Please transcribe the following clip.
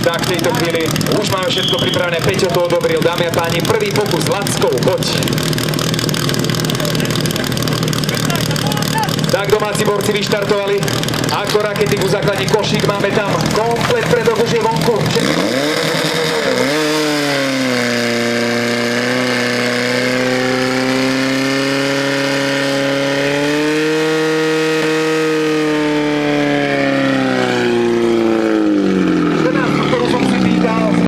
Tak v tejto chvíli už máme všetko pripravené. Peťo to odobril, dámy a páni. Prvý pokus Lackou, poď. Tak domáci borci vyštartovali. Ako rakety ku základni Košík. Máme tam komplet predok už je vonku.